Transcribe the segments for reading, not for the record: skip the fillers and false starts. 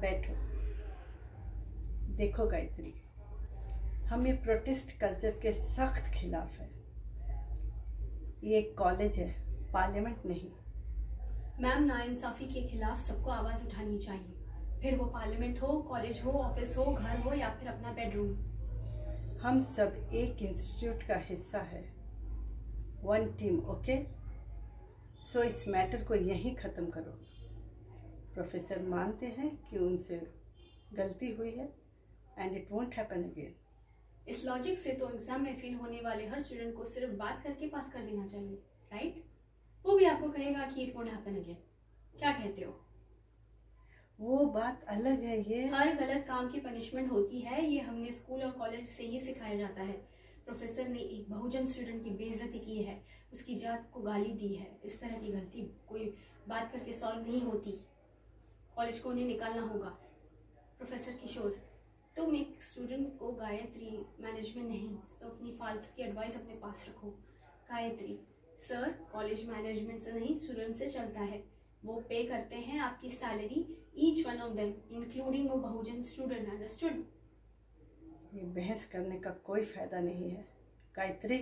बैठो। देखो गायत्री, हम ये प्रोटेस्ट कल्चर के सख्त खिलाफ है। ये एक कॉलेज है, पार्लियामेंट नहीं। मैम, नाइंसाफी के खिलाफ सबको आवाज उठानी चाहिए, फिर वो पार्लियामेंट हो, कॉलेज हो, ऑफिस हो, घर हो या फिर अपना बेडरूम। हम सब एक इंस्टीट्यूट का हिस्सा है, वन टीम, ओके? सो इस मैटर को यहीं ख़त्म करो। प्रोफेसर मानते हैं कि उनसे गलती हुई है and it won't happen again. इस लॉजिक से तो एग्जाम में फेल होने वाले हर स्टूडेंट को सिर्फ बात करके पास कर देना चाहिए, राइट? वो भी आपको कहेगा कि इट वोंट हैपन अगेन। क्या कहते हो? वो बात अलग है। ये हर गलत काम की पनिशमेंट होती है, ये हमने स्कूल और कॉलेज से ही सिखाया जाता है। प्रोफेसर ने एक बहुजन स्टूडेंट की बेइज्जती की है, उसकी जात को गाली दी है। इस तरह की गलती कोई बात करके सॉल्व नहीं होती। कॉलेज को उन्हें निकालना होगा। प्रोफेसर किशोर, तुम एक स्टूडेंट को गायत्री मैनेजमेंट नहीं तो अपनी फालतू की एडवाइस अपने पास रखो। गायत्री सर, कॉलेज मैनेजमेंट से नहीं स्टूडेंट से चलता है। वो पे करते हैं आपकी salary, each one of them including वो बहुजन स्टूडेंट, अंडरस्टूड? ये बहस करने का कोई फायदा नहीं है गायत्री।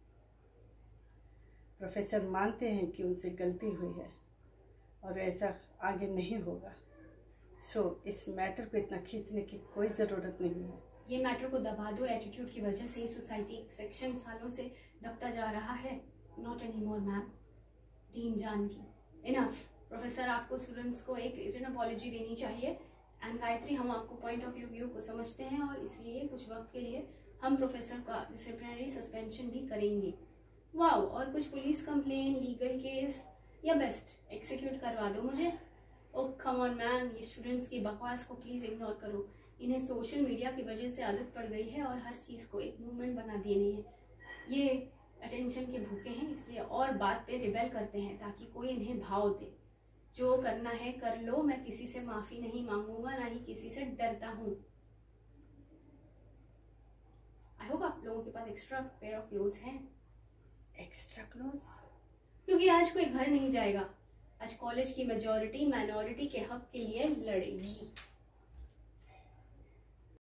प्रोफेसर मानते हैं कि उनसे गलती हुई है और ऐसा आगे नहीं होगा। सो इस मैटर को इतना खींचने की कोई ज़रूरत नहीं है। ये मैटर को दबा दो। एटीट्यूड की वजह से ही सोसाइटी सेक्शन सालों से दबता जा रहा है। Not any more ma'am. Dean Janaki, enough. Professor, आपको स्टूडेंट्स को एक रिटन अपॉलॉजी देनी चाहिए। एंड गायत्री, हम आपको पॉइंट ऑफ व्यू को समझते हैं और इसलिए कुछ वक्त के लिए हम प्रोफेसर का डिसिप्लिनरी सस्पेंशन भी करेंगे। वाओ! और कुछ पुलिस कंप्लेन, लीगल केस या बेस्ट एक्सिक्यूट करवा दो मुझे। ओ कम ऑन मैम, ये स्टूडेंट्स की बकवास को प्लीज इग्नोर करो। इन्हें सोशल मीडिया की वजह से आदत पड़ गई है और हर चीज को एक मूवमेंट बना देनी है। ये अटेंशन के भूखे हैं, इसलिए और बात पे रिबेल करते हैं ताकि कोई इन्हें भाव दे। जो करना है कर लो, मैं किसी से माफी नहीं मांगूंगा, ना ही किसी से डरता हूँ। आई होप आप लोगों के पास एक्स्ट्रा पेयर ऑफ क्लोथ्स हैं। Extra clothes? क्योंकि आज कोई घर नहीं जाएगा। आज कॉलेज की मेजॉरिटी माइनॉरिटी के हक के लिए लड़ेगी।